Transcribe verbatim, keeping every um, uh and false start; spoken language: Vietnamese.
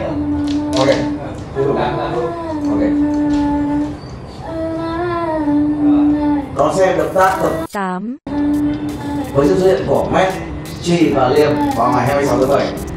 Ok. Ok. Đón xem động tác tập tám với sự xuất hiện của Matt, Chi và Liêm vào ngày hai mươi sáu tháng bảy.